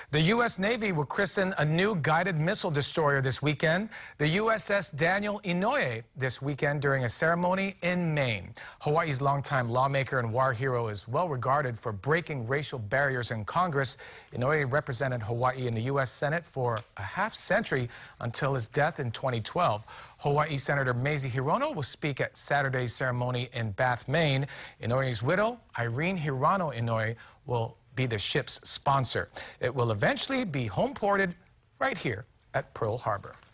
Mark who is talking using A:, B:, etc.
A: The U.S. Navy will christen a new guided missile destroyer this weekend, the USS Daniel Inouye, this weekend during a ceremony in Maine. Hawaii's longtime lawmaker and war hero is well regarded for breaking racial barriers in Congress. Inouye represented Hawaii in the U.S. Senate for a half-century until his death in 2012. Hawaii Senator Mazie Hirono will speak at Saturday's ceremony in Bath, Maine. Inouye's widow, Irene Hirano Inouye, will be the ship's sponsor. It will eventually be home ported right here at Pearl Harbor.